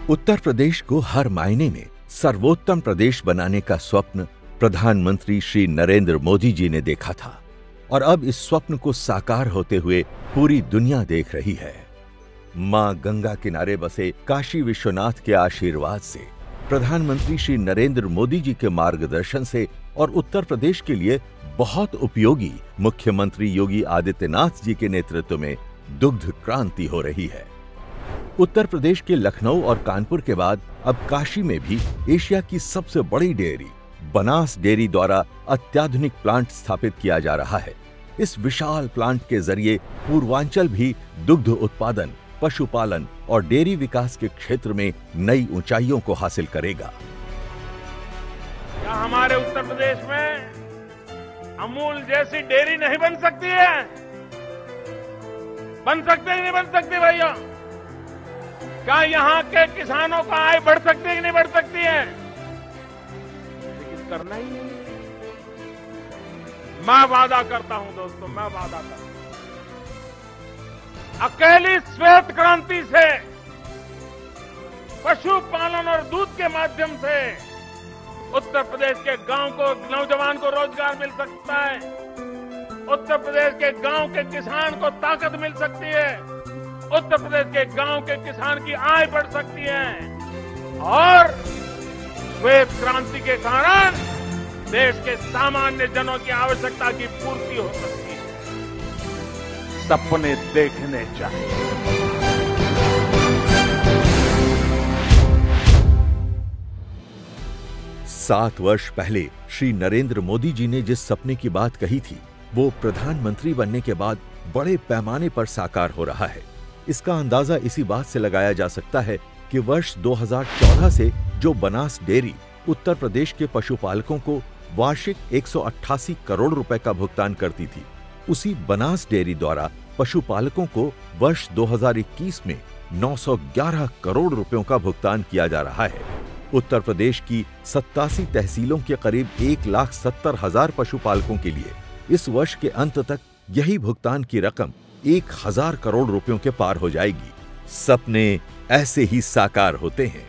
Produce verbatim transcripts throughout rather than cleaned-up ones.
उत्तर प्रदेश को हर मायने में सर्वोत्तम प्रदेश बनाने का स्वप्न प्रधानमंत्री श्री नरेंद्र मोदी जी ने देखा था और अब इस स्वप्न को साकार होते हुए पूरी दुनिया देख रही है। मां गंगा किनारे बसे काशी विश्वनाथ के आशीर्वाद से, प्रधानमंत्री श्री नरेंद्र मोदी जी के मार्गदर्शन से और उत्तर प्रदेश के लिए बहुत उपयोगी मुख्यमंत्री योगी आदित्यनाथ जी के नेतृत्व में दुग्ध क्रांति हो रही है। उत्तर प्रदेश के लखनऊ और कानपुर के बाद अब काशी में भी एशिया की सबसे बड़ी डेयरी बनास डेयरी द्वारा अत्याधुनिक प्लांट स्थापित किया जा रहा है। इस विशाल प्लांट के जरिए पूर्वांचल भी दुग्ध उत्पादन, पशुपालन और डेयरी विकास के क्षेत्र में नई ऊंचाइयों को हासिल करेगा। क्या हमारे उत्तर प्रदेश में अमूल जैसी डेयरी नहीं बन सकती है? बन सकते ही नहीं बन सकती भैया? क्या यहाँ के किसानों का आय बढ़ सकती है कि नहीं बढ़ सकती है? लेकिन करना ही नहीं। मैं वादा करता हूं दोस्तों, मैं वादा करता हूं, अकेली श्वेत क्रांति से, पशुपालन और दूध के माध्यम से उत्तर प्रदेश के गांव को, नौजवान को रोजगार मिल सकता है। उत्तर प्रदेश के गांव के किसान को ताकत मिल सकती है। उत्तर प्रदेश के गांव के किसान की आय बढ़ सकती है और श्वेत क्रांति के कारण देश के सामान्य जनों की आवश्यकता की पूर्ति हो सकती है। सपने देखने चाहिए। सात वर्ष पहले श्री नरेंद्र मोदी जी ने जिस सपने की बात कही थी, वो प्रधानमंत्री बनने के बाद बड़े पैमाने पर साकार हो रहा है। इसका अंदाजा इसी बात से लगाया जा सकता है कि वर्ष दो हज़ार चौदह से जो बनास डेयरी उत्तर प्रदेश के पशुपालकों को वार्षिक एक सौ अट्ठासी करोड़ रुपए का भुगतान करती थी, उसी बनास डेयरी द्वारा पशुपालकों को वर्ष दो हज़ार इक्कीस में नौ सौ ग्यारह करोड़ रुपयों का भुगतान किया जा रहा है। उत्तर प्रदेश की सत्तासी तहसीलों के करीब एक लाख सत्तर हजार पशुपालकों के लिए इस वर्ष के अंत तक यही भुगतान की रकम एक हजार करोड़ रुपयों के पार हो जाएगी। सपने ऐसे ही साकार होते हैं।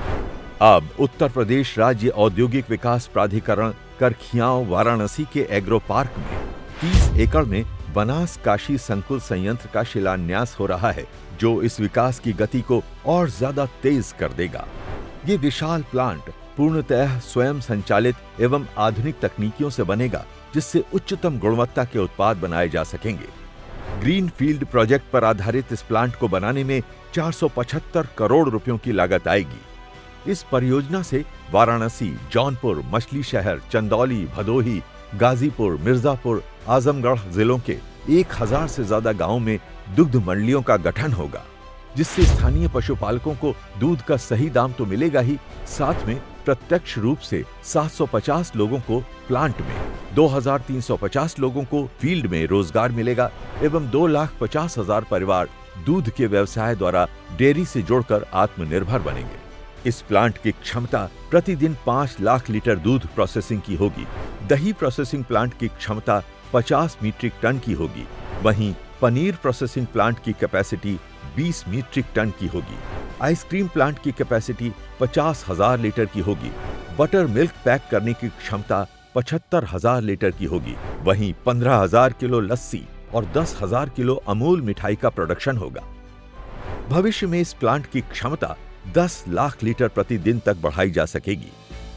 अब उत्तर प्रदेश राज्य औद्योगिक विकास प्राधिकरण करखियाओं वाराणसी के एग्रो पार्क में तीस एकड़ में बनास काशी संकुल संयंत्र का शिलान्यास हो रहा है, जो इस विकास की गति को और ज्यादा तेज कर देगा। ये विशाल प्लांट पूर्णतः स्वयं संचालित एवं आधुनिक तकनीकियों से बनेगा, जिससे उच्चतम गुणवत्ता के उत्पाद बनाए जा सकेंगे। ग्रीन फील्ड प्रोजेक्ट पर आधारित इस प्लांट को बनाने में चार सौ पचहत्तर करोड़ रुपयों की लागत आएगी। इस परियोजना से वाराणसी, जौनपुर, मछली शहर, चंदौली, भदोही, गाजीपुर, मिर्जापुर, आजमगढ़ जिलों के एक हजार से ज्यादा गांवों में दुग्ध मंडियों का गठन होगा, जिससे स्थानीय पशुपालकों को दूध का सही दाम तो मिलेगा ही, साथ में प्रत्यक्ष रूप से सात सौ पचास लोगों को प्लांट में, दो हज़ार तीन सौ पचास लोगों को फील्ड में रोजगार मिलेगा एवं दो लाख पचास हजार परिवार दूध के व्यवसाय द्वारा डेयरी से जोड़कर आत्मनिर्भर बनेंगे। इस प्लांट की क्षमता प्रतिदिन पांच लाख लीटर दूध प्रोसेसिंग की होगी। दही प्रोसेसिंग प्लांट की क्षमता पचास मीट्रिक टन की होगी। वहीं पनीर प्रोसेसिंग प्लांट की कैपेसिटी बीस मीट्रिक टन की होगी। आइसक्रीम प्लांट की कैपेसिटी पचास हजार लीटर की होगी। बटर मिल्क पैक करने की क्षमता पचहत्तर हजार लीटर की होगी। वहीं पंद्रह हजार किलो लस्सी और दस हजार किलो अमूल मिठाई का प्रोडक्शन होगा। भविष्य में इस प्लांट की क्षमता दस लाख लीटर प्रतिदिन तक बढ़ाई जा सकेगी।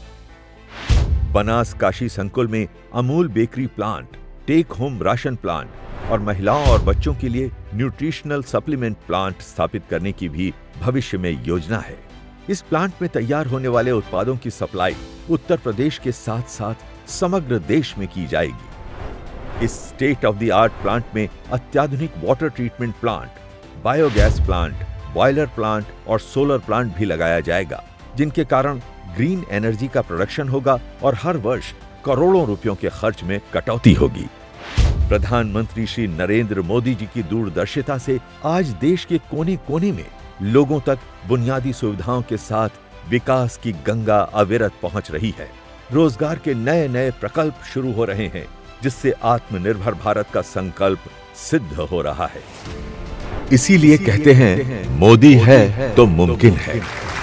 बनास काशी संकुल में Amul bakery plant, take home ration plant और महिलाओं और बच्चों के लिए न्यूट्रिशनल सप्लीमेंट प्लांट स्थापित करने की भी भविष्य में योजना है। इस प्लांट में तैयार होने वाले उत्पादों की सप्लाई उत्तर प्रदेश के साथ साथ समग्र देश में की जाएगी। इस state of the art plant में अत्याधुनिक water treatment plant, biogas plant, boiler plant और सोलर प्लांट भी लगाया जाएगा, जिनके कारण ग्रीन एनर्जी का प्रोडक्शन होगा और हर वर्ष करोड़ों रुपयों के खर्च में कटौती होगी। प्रधानमंत्री श्री नरेंद्र मोदी जी की दूरदर्शिता से आज देश के कोने कोने में लोगों तक बुनियादी सुविधाओं के साथ विकास की गंगा अविरत पहुंच रही है। रोजगार के नए नए प्रकल्प शुरू हो रहे हैं, जिससे आत्मनिर्भर भारत का संकल्प सिद्ध हो रहा है। इसीलिए कहते हैं, मोदी है तो मुमकिन है।